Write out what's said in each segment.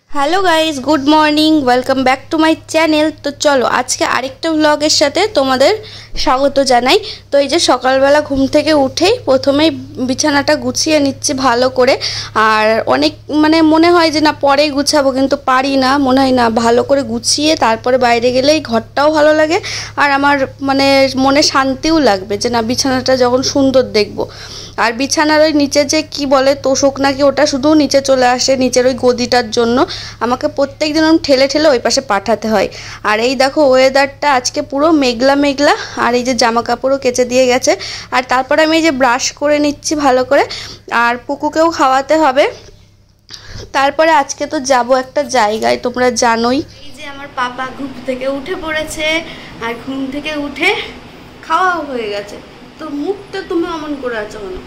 Hello guys, good morning, welcome back to my channel. তো চলো আজকে আরেকটা ব্লগের সাথে তোমাদের স্বাগত জানাই। তো এই যে সকালবেলা ঘুম থেকে উঠেই প্রথমেই বিছানাটা গুছিয়ে নিচ্ছি ভালো করে। আর অনেক মনে হয় যে না পরেই গুছাবো, কিন্তু পারি না, মনে হয় না ভালো করে গুছিয়ে তারপরে বাইরে গেলেই ঘরটাও ভালো লাগে আর আমার মনে শান্তিও লাগবে যে না বিছানাটা যখন সুন্দর দেখবো। আর বিছানার ওই নিচে যে কি বলে তোষক নাকি, ওটা শুধু নিচে চলে আসে নিচের ওই গদিটার জন্য। আমাকে প্রত্যেক দিন ঠেলে ঠেলে ওই পাশে পাঠাতে হয়। আর এই দেখো ওয়েদারটা আজকে পুরো মেঘলা মেঘলা। আর এই যে জামা কাপড়ও কেচে দিয়ে গেছে। আর তারপরে আমি এই যে ব্রাশ করে নিচ্ছি ভালো করে, আর পুকুকেও খাওয়াতে হবে। তারপরে আজকে তো যাব একটা জায়গায়, তোমরা জানোই। এই যে আমার পাপা ঘুম থেকে উঠে পড়েছে, আর ঘুম থেকে উঠে খাওয়াও হয়ে গেছে। তো মুখটা তুমি অমন করে আছো কেন?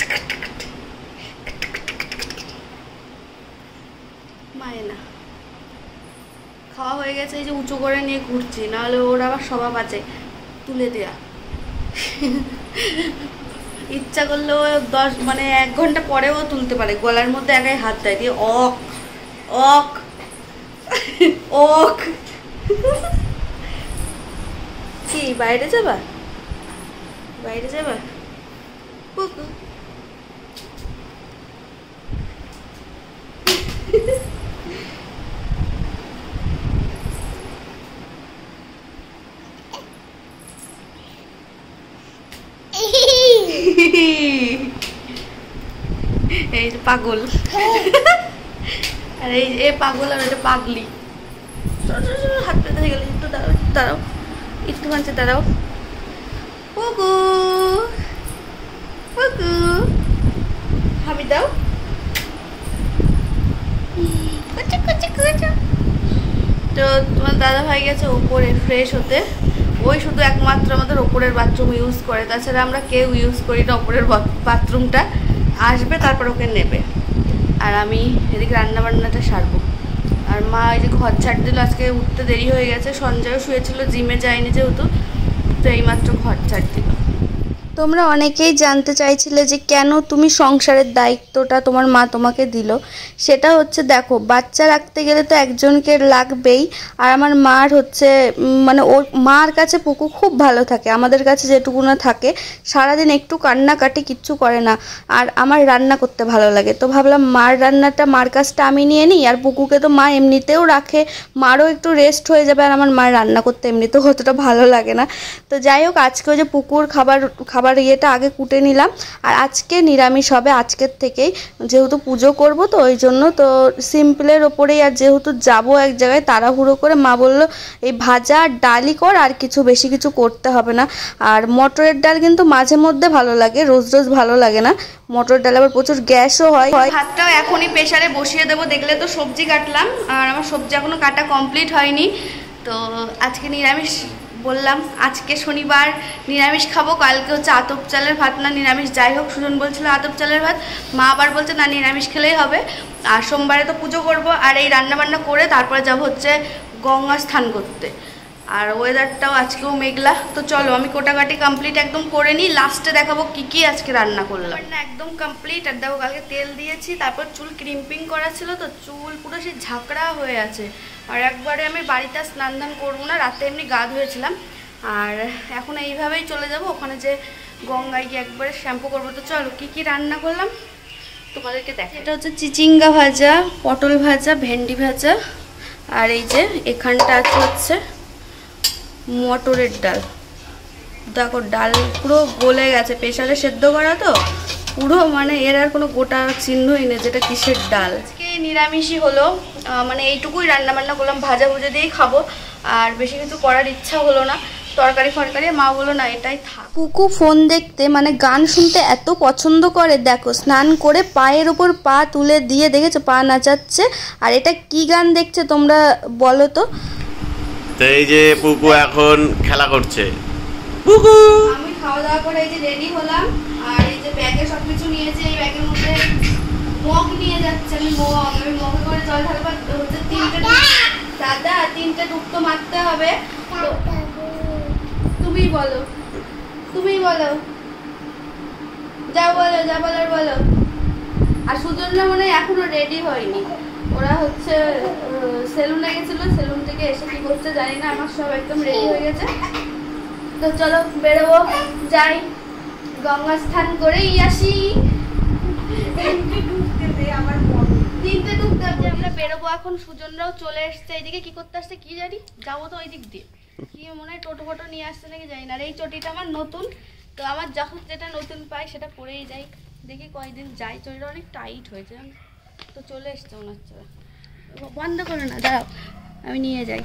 মায়ে না খাওয়া হয়ে গেছে, এই যে উঁচু করে নিয়ে ঘুরছি, নাহলে ওর আবার স্বভাব আছে তুলে দেয়া। ইচ্ছা করলেও 1 ঘন্টা পরেও তুলতে পারে, গলার মধ্যে একাই হাত দেয় দিয়ে অক অক অক। কি বাইরে যাবা? বাইরে যাবা? এই যে পাগল, আর এই পাগল আর এটা পাগলি। হাত পেতে গেলে একটু দাঁড়াও, দাঁড়াও একটু মানছে, দাঁড়াও। পুকু পুকু হামি দাও। তো তোমার দাদা ভাই গেছে ওপরে ফ্রেশ হতে। ওই শুধু একমাত্র আমাদের ওপরের বাথরুম ইউজ করে, তাছাড়া আমরা কেউ ইউজ করি না ওপরের বাথরুমটা। আসবে তারপর ওকে নেবে, আর আমি এদিকে রান্নাবান্নাটা সারবো। আর মা এই যে ঘর ছাড় দিল, আজকে উঠতে দেরি হয়ে গেছে। সঞ্জয়ও শুয়েছিল, জিমে যায়নি যেহেতু, তো এইমাত্র ঘর ছাড় দিল। তোমরা অনেকেই জানতে চাইছিলে যে কেন তুমি সংসারের দায়িত্বটা তোমার মা তোমাকে দিল। সেটা হচ্ছে দেখো, বাচ্চা রাখতে গেলে তো একজনকে লাগবেই। আর আমার মার হচ্ছে ওর মার কাছে পুকু খুব ভালো থাকে, আমাদের কাছে যেটুকু না থাকে। সারাদিন একটু কান্নাকাটি কিচ্ছু করে না। আর আমার রান্না করতে ভালো লাগে, তো ভাবলাম মার রান্নাটা মার কাজটা আমি নিয়ে নিই। আর পুকুকে তো মা এমনিতেও রাখে, মারও একটু রেস্ট হয়ে যাবে। আর আমার মার রান্না করতে এমনিতেও অতটা ভালো লাগে না। তো যাই হোক, আজকেও যে পুকুর খাবার ইয়েটা আগে কুটে নিলাম। আর আজকে নিরামিষ হবে আজকের থেকেই, যেহেতু পুজো করব তো ওই জন্য। তো সিম্পলের ওপরেই, আর যেহেতু যাব এক জায়গায় তাড়াহুড়ো করে, মা বলল এই ভাজা আর ডালই কর, আর বেশি কিছু করতে হবে না। আর মটরের ডাল কিন্তু মাঝে মধ্যে ভালো লাগে, রোজ রোজ ভালো লাগে না। মটরের ডাল আবার প্রচুর গ্যাসও হয়। ভাতটাও এখনই প্রেসারে বসিয়ে দেবো। দেখলে তো সবজি কাটলাম, আর আমার সবজি এখনো কাটা কমপ্লিট হয়নি। তো আজকে নিরামিষ বললাম, আজকে শনিবার নিরামিষ খাবো। কালকে হচ্ছে আতপ চালের ভাত না নিরামিষ, যাই হোক। সুজন বলছিল আতপ চালের ভাত, মা আবার বলছে না নিরামিষ খেলেই হবে। আর সোমবারে তো পুজো করব, আর এই রান্নাবান্না করে তারপরে যাব হচ্ছে গঙ্গা স্নান করতে। আর ওয়েদারটাও আজকেও মেঘলা। তো চলো আমি কোটাকাটি কমপ্লিট একদম করে নিই, লাস্টে দেখাবো কি কি আজকে রান্না করলাম। রান্না একদম কমপ্লিট। আর দেখো কালকে তেল দিয়েছি, তারপর চুল ক্রিম্পিং করা ছিল, তো চুল পুরো সেই ঝাঁকড়া হয়ে আছে। আর একবারে আমি বাড়িতে স্নান ধান করবো না, রাতে এমনি গা ধুয়েছিলাম। আর এখন এইভাবেই চলে যাব ওখানে, যে গঙ্গায় গিয়ে একবারে শ্যাম্পু করবো। তো চলো কি কি রান্না করলাম তোমাদেরকে দেখ। এটা হচ্ছে চিচিঙ্গা ভাজা, পটল ভাজা, ভেন্ডি ভাজা। আর এই যে এখানটা আছে হচ্ছে মটরের ডাল। দেখো ডাল পুরো গলে গেছে, প্রেসারে সেদ্ধ করা তো পুরো, এর আর কোনো গোটা চিহ্নই নেই যেটা কিসের ডাল। আজকে নিরামিষই হলো, এইটুকুই রান্না বান্না করলাম, ভাজা ভুজে দিয়েই খাবো। আর বেশি কিছু করার ইচ্ছা হলো না, তরকারি ফরকারি। মা বলো না এটাই থাক। পুকু ফোন দেখতে গান শুনতে এত পছন্দ করে, দেখো স্নান করে পায়ের ওপর পা তুলে দিয়ে দেখেছো পা নাচাচ্ছে। আর এটা কি গান দেখছে তোমরা বলো তো? এই যে পুকু এখন খেলা করছে। পুকু আমি খাওয়া দাওয়া করে এই যে রেডি হলাম, আর এই যে ব্যাগে সবকিছু নিয়েছি। এই ব্যাগের মধ্যে মগ নিয়ে যাচ্ছে, আমি মগে করে জল ঢালবো হচ্ছে 3টে দাদা, 3টে ডুব তো মারতে হবে। তুমি বলো, তুমি বলো, যা বলো, যা বলার বলো। আর সুজনরা মনে হয় এখনো রেডি হয়নি, ও ওরা হচ্ছে সেলুনে গেছিল, সেলুন থেকে এসে কি করছে জানি না, আমার সব একদম রেডি হয়ে গেছে। তো চলো বেরোবো, যাই গঙ্গা স্নান করেই আসি। তিনটে ডুবতে আমরা বেরোবো এখন। সুজনরাও চলে এসছে এইদিকে। কি করতে আসছে কি জানি, যাবো তো ওই দিক দিয়ে। কি মনে হয় টোটো ফোটো নিয়ে আসছে নাকি জানি না। আর এই চটিটা আমার নতুন, তো আমার যখন যেটা নতুন পাই সেটা পরেই যাই। দেখি কয়েকদিন যাই, চটিটা অনেক টাইট হয়েছে। তো চলে এসছে মনে হচ্ছে। বন্ধ করো না, দাঁড়াও আমি নিয়ে যাই।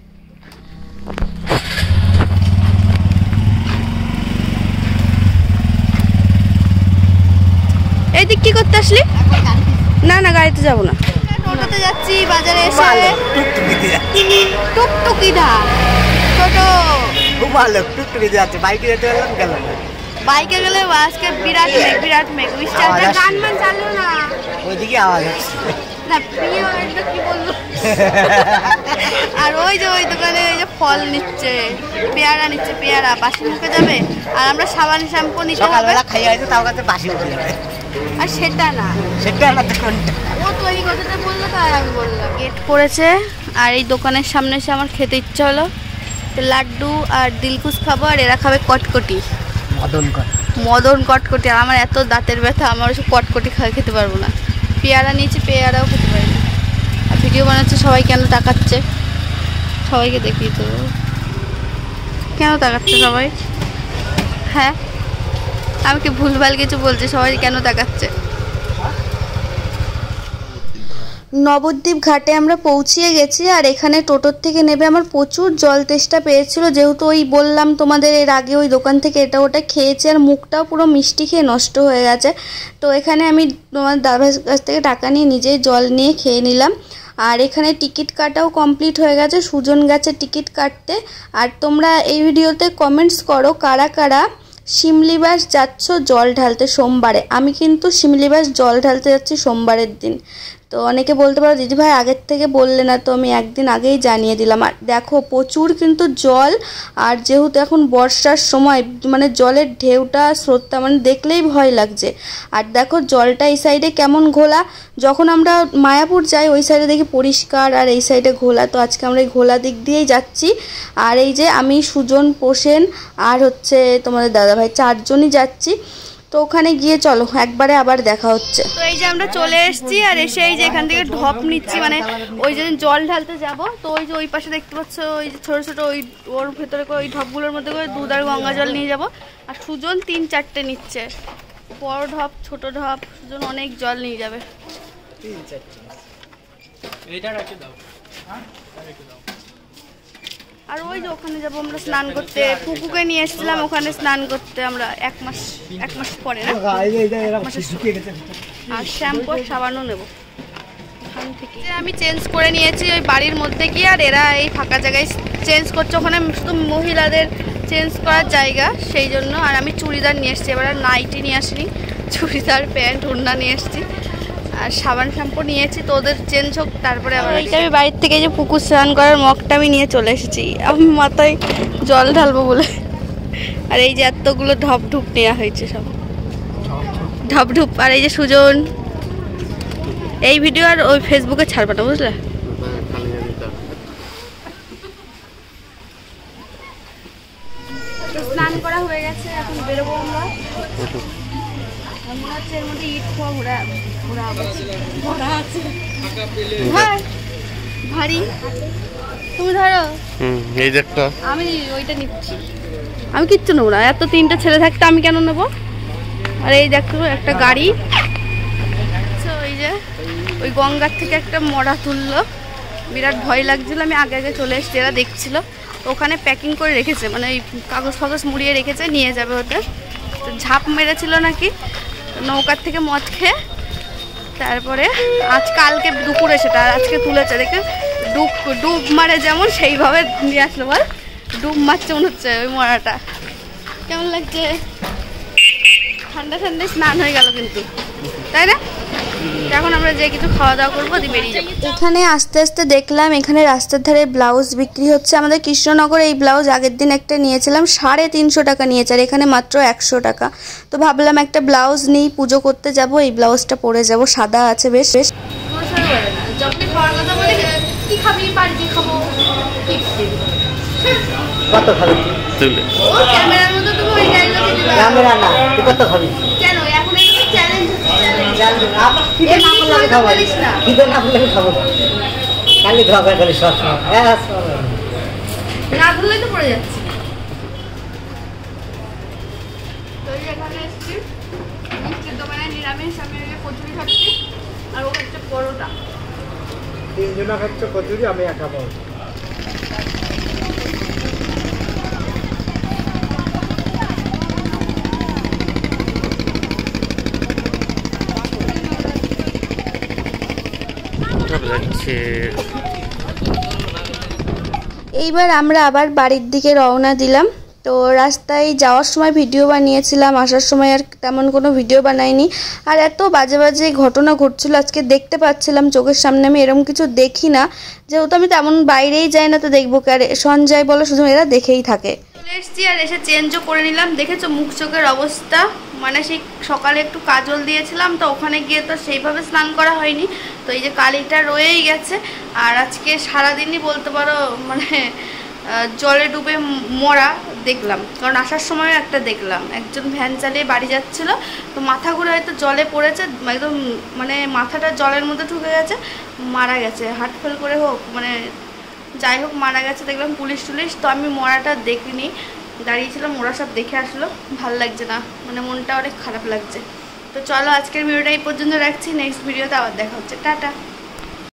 এই দিক কি করতে আসলি? না না গাড়িতে যাবো না, টোটোতে যাচ্ছি। বাজারে এসে টুকটুকি না টোটো, টুকটুকি যাচ্ছে, বাইকে যেতে পারলাম গেল না। বাইকে গেলে আজকে বিরাট মেঘ, বিরাট মেঘ। গান মান চালু না, ওইদিকে আওয়াজ হচ্ছে না প্রিয় কি বললো। আর ওই যে ওই দোকানে ওই যে ফল নিচ্ছে, পেয়ারা নিচ্ছে, পেয়ারা বাসি মুখে যাবে। আর আমরা সাবান শ্যাম্পু নিতে হবে। সকালবেলা খাইয়ে হয়তো তাও কাছে বাসি উঠে যাবে। আর সেটা না, সেটা না তো কোনটা, ও তো এই কথাটা বললো তাই আমি বললাম। গেট পড়েছে আর এই দোকানের সামনে এসে আমার খেতে ইচ্ছা হলো। তো লাড্ডু আর দিলকুশ খাবো, আর এরা খাবে কটকটি, মদন কটকটি। আর আমার এত দাঁতের ব্যথা, আমার ওসব কটকটি খেতে পারবো না। পেয়ারা নিয়েছি, পেয়ারাও খেতে পারি না। আর ভিডিও বানাচ্ছে, সবাই কেন তাকাচ্ছে, সবাইকে দেখিয়ে তো কেন তাকাচ্ছে সবাই। হ্যাঁ আমি কি ভুলভাল কিছু বলছি? সবাই কেন তাকাচ্ছে? নবদ্বীপ ঘাটে আমরা পৌঁছিয়ে গেছি। আর এখানে টোটোর থেকে নেবে আমার প্রচুর জল তেষ্টা পেয়েছিল, যেহেতু ওই বললাম তোমাদের এর আগে ওই দোকান থেকে এটা ওটা খেয়েছি। আর মুখটাও পুরো মিষ্টি খেয়ে নষ্ট হয়ে গেছে। তো এখানে আমি তোমার দাদার কাছ থেকে টাকা নিয়ে নিজেই জল নিয়ে খেয়ে নিলাম। আর এখানে টিকিট কাটাও কমপ্লিট হয়ে গেছে, সুজন গেছে টিকিট কাটতে। আর তোমরা এই ভিডিওতে কমেন্টস করো কারা কারা শিমলিবাস যাচ্ছ জল ঢালতে সোমবারে। আমি কিন্তু শিমলিবাস জল ঢালতে যাচ্ছি সোমবারের দিন। তো অনেকে বলতে পারো দিদিভাই আগের থেকে বললে না, তো আমি একদিন আগেই জানিয়ে দিলাম। আর দেখো প্রচুর কিন্তু জল, আর যেহেতু এখন বর্ষার সময় মানে জলের ঢেউটা স্রোতটা মানে দেখলেই ভয় লাগছে। আর দেখো জলটা এই সাইডে কেমন ঘোলা, যখন আমরা মায়াপুর যাই ওই সাইডে দেখি পরিষ্কার, আর এই সাইডে ঘোলা। তো আজকে আমরা এই ঘোলা দিক দিয়েই যাচ্ছি। আর এই যে আমি, সুজন, পোষেন আর হচ্ছে তোমাদের দাদাভাই, চারজনই যাচ্ছি। তো ওখানে গিয়ে চলো একবারে আবার দেখা হচ্ছে। তো এই যে আমরা চলে এসেছি, আর এসে এই যে এখান থেকে ঢপ নিচ্ছি, মানে ওই যে জল ঢালতে যাব। তো ওই যে ওই পাশে দেখতে পাচ্ছ ওই যে ছোট ছোট ওই ওর ভেতরে করে ওই ঢপগুলোর মধ্যে করে দুধ আর গঙ্গা জল নিয়ে যাব। আর সুজন 3-4টে নিচ্ছে, বড় ঢপ ছোট ঢপ। সুজন অনেক জল নিয়ে যাবে। আর ওই যে ওখানে যাবো আমরা স্নান করতে, পুকুকে নিয়ে এসেছিলাম ওখানে স্নান করতে আমরা এক মাস পরে না। আর শ্যাম্পু সাবানও নেবো ওখান থেকে। আমি চেঞ্জ করে নিয়েছি ওই বাড়ির মধ্যে গিয়ে, আর এরা এই ফাঁকা জায়গায় চেঞ্জ করছে। ওখানে শুধু মহিলাদের চেঞ্জ করার জায়গা, সেই জন্য। আর আমি চুড়িদার নিয়ে এসেছি, এবার নাইটি নিয়ে আসিনি, চুড়িদার প্যান্ট ওড়না নিয়ে এসেছি। আর সাবান শ্যাম্পু নিয়েছি, তো ওদের চেঞ্জ হোক তারপরে আবার। এইটা আমি বাড়ির থেকে যে পুকুর স্নান করার মগটা আমি নিয়ে চলে এসেছি, আমি মাথায় জল ঢালবো বলে। আর এই যে এতগুলো ঢপঢুপ নেওয়া হয়েছে, সব ঢপঢুপ। আর এই যে সুজন, এই ভিডিও আর ওই ফেসবুকে ছাড়বে না, বুঝলে? স্নান করা হয়ে গেছে, এখন বেরোবো আমরা। মনে হচ্ছে এর মধ্যে ইট খাওয়া ঘোরা আছে ভারী। তুমি ধরো, এই দেখটা আমি ওইটা নিচ্ছি। আমি কিচ্ছু নেবো না, এত 3টে ছেলে থাকতে আমি কেন নেবো? আর এই দেখো একটা গাড়ি, ওই যে ওই গঙ্গার থেকে একটা মরা তুললো, বিরাট ভয় লাগছিল। আমি আগে আগে চলে এসেছি, এরা দেখছিল। ওখানে প্যাকিং করে রেখেছে, মানে ওই কাগজ ফাগজ মুড়িয়ে রেখেছে, নিয়ে যাবে ওটা। তো ঝাঁপ মেরেছিল নাকি নৌকার থেকে মদ খেয়ে, তারপরে কালকে দুপুরে সেটা, আর আজকে তুলেছে। দেখে ডুব মারে যেমন সেইভাবে নিয়ে আসলো। বল ডুব মারছে মনে হচ্ছে ওই মরাটা। কেমন লাগছে? ঠান্ডা ঠান্ডায় স্নান হয়ে গেল কিন্তু, তাই না? এখন আমরা যে কিছু খাওয়া দাওয়া করবো, দিয়ে বেরিয়ে যাবো। এখানে আস্তে আস্তে দেখলাম এখানে রাস্তার ধারে ব্লাউজ বিক্রি হচ্ছে। আমাদের কৃষ্ণনগরে এই ব্লাউজ আগের দিন একটা নিয়েছিলাম, 350 টাকা নিয়েছে, আর এখানে মাত্র 100 টাকা। তো ভাবলাম একটা ব্লাউজ নিই, পুজো করতে যাব, এই ব্লাউজটা পরে যাব, সাদা আছে বেশ বেশ। যখনই খাওয়ার কথা বলে কি খাবি, বাড়িতে খাবো, কত খাবি তুলে ও ক্যামেরার মধ্যে তুমি ওই ডায়লগ দিতে পারো। ক্যামেরা না, তুই কত খাবি? কেন এখন এটা চ্যালেঞ্জ হচ্ছে, চ্যালেঞ্জ। জানবি না, আবার খিদে না করলে আমি খাবো বলিস না। খিদে না করলে আমি খাবো না। খালি ধোকা করিস সবসময়। হ্যাঁ না ধরলেই তো পড়ে যাচ্ছে। তো এই এখানে এসছি মিষ্টির দোকানে নিরামিষ, আমি ওই যে কচুরি খাচ্ছি আর ও হচ্ছে পরোটা। তিনজনা খাচ্ছে কচুরি, আমি একা পাবো। যাচ্ছে এইবার আমরা আবার বাড়ির দিকে রওনা দিলাম। তো রাস্তায় যাওয়ার সময় ভিডিও বানিয়েছিলাম, আসার সময় আর তেমন কোনো ভিডিও বানাইনি। আর এত বাজে বাজে ঘটনা ঘটছিল আজকে, দেখতে পাচ্ছিলাম চোখের সামনে। আমি এরকম কিছু দেখি না, যেহেতু আমি তেমন বাইরেই যাই না, তো দেখবো কি। আর সঞ্জয় বলে শুধু এরা দেখেই থাকে। চলে এসছি আর এসে চেঞ্জও করে নিলাম। দেখেছো মুখ চোখের অবস্থা, মানে সেই সকালে একটু কাজল দিয়েছিলাম, তো ওখানে গিয়ে তো সেইভাবে স্নান করা হয়নি, তো এই যে কালিটা রয়েই গেছে। আর আজকে সারাদিনই বলতে পারো মানে জলে ডুবে মরা দেখলাম। কারণ আসার সময় একটা দেখলাম, একজন ভ্যান চালিয়ে বাড়ি যাচ্ছিল, তো মাথা ঘুরে হয়তো জলে পড়েছে, একদম মানে মাথাটা জলের মধ্যে ঢুকে গেছে, মারা গেছে। হার্ট ফেল করে হোক মানে যাই হোক মারা গেছে। দেখলাম পুলিশ টুলিশ, তো আমি মরাটা দেখিনি, দাঁড়িয়েছিলাম, ওরা সব দেখে আসলো। ভাল লাগছে না, মানে মনটা অনেক খারাপ লাগছে। তো চলো আজকের ভিডিওটা এই পর্যন্ত রাখছি, নেক্সট ভিডিওতে আবার দেখা হচ্ছে, টাটা।